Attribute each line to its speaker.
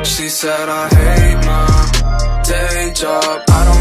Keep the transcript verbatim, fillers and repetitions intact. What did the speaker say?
Speaker 1: She said I hate my day job, I don't